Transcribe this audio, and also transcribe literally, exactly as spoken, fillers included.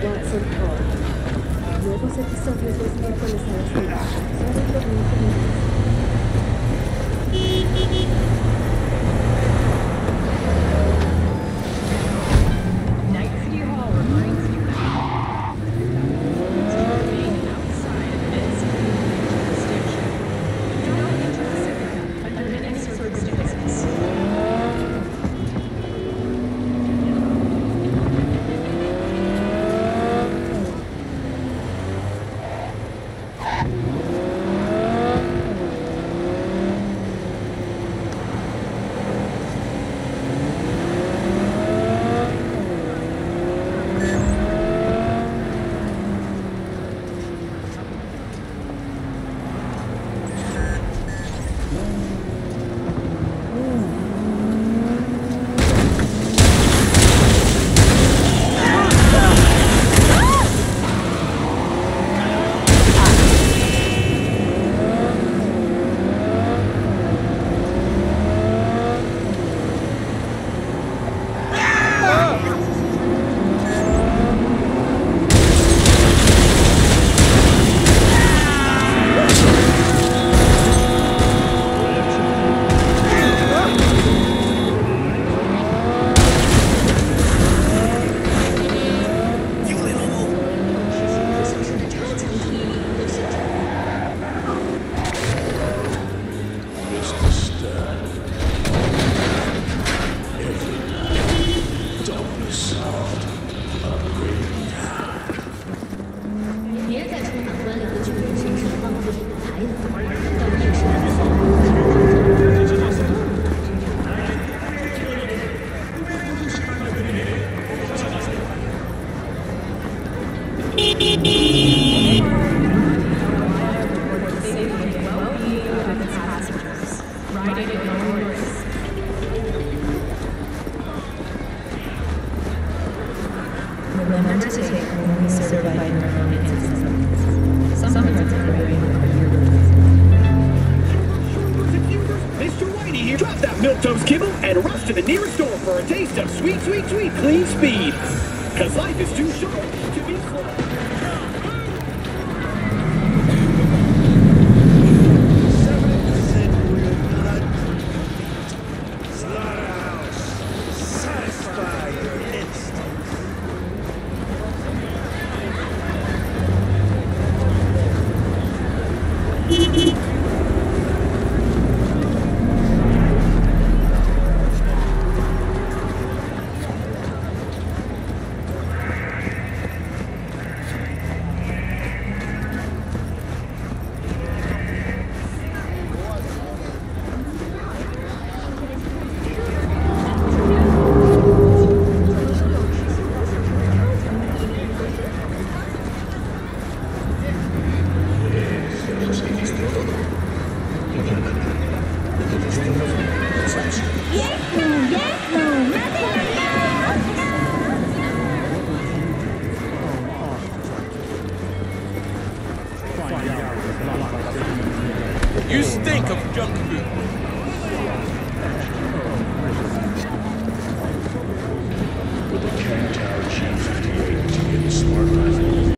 Watson Hall. Nuevos episodios los miércoles a las seis. Solo por veinte minutos. Remember to take only certified neuromantics. Some parts of the brain are irreversible. Mister Whitey here. Drop that milquetoast kibble and rush to the nearest store for a taste of sweet, sweet, sweet clean speed. Cause life is too short to be slow. You stink of junk food.